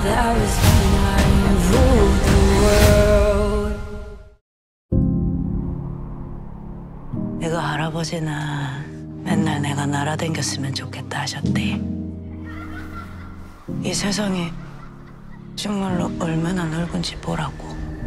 That was when I ruled the world. 내가 할아버지는 맨날 내가 날아다녔으면 좋겠다 하셨대. 이 세상이 정말로 얼마나 넓은지 보라고.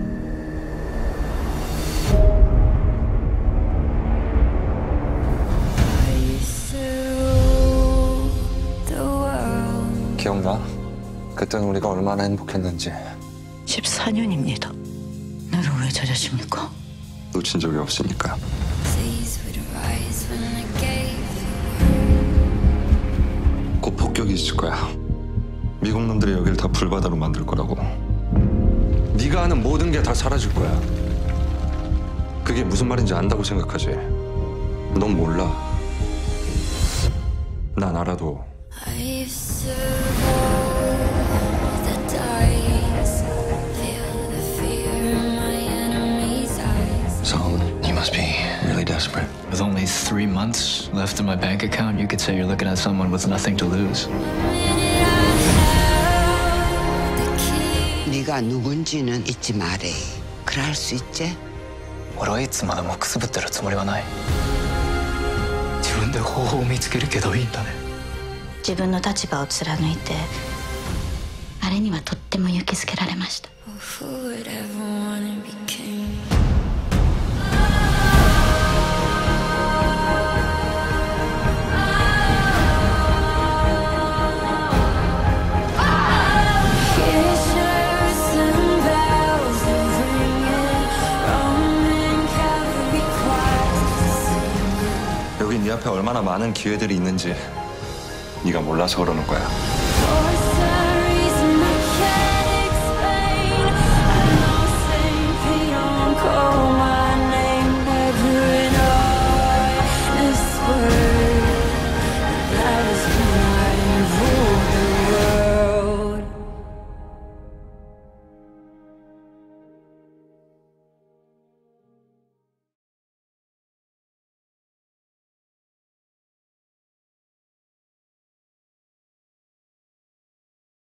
기억나? 그때는 우리가 얼마나 행복했는지. 14년입니다. 나를 왜 찾으십니까? 놓친 적이 없으니까. 곧 폭격이 있을 거야. 미국 놈들이 여기를 다 불바다로 만들 거라고. 네가 아는 모든 게 다 사라질 거야. 그게 무슨 말인지 안다고 생각하지? 넌 몰라. 난 알아도. So, you must be really desperate. With only 3 months left in my bank account, you could say you're looking at someone with nothing to lose. 네가 누군지는 잊지 말해. 그럴 수 있지? 俺はいつまでもくすぶってるつもりはない。自分で方法を見つけるけどいいんだね。 自分の立場を貫いて、あれにはとっても勇気づけられました。 여기 네 앞에 얼마나 많은 기회들이 있는지 네가 몰라서 그러는 거야.